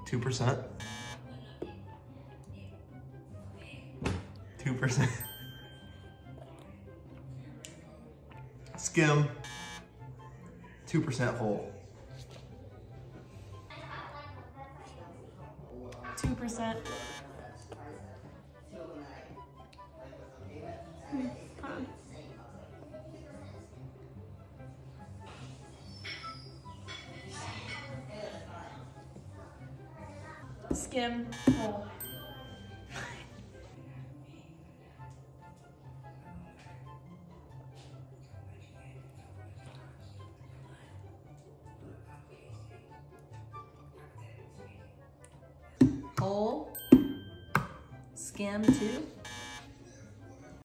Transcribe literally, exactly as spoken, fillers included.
two percent. two percent. Skim, two percent whole. two percent. Hmm, hold on. Skim, whole. Whole, skim two.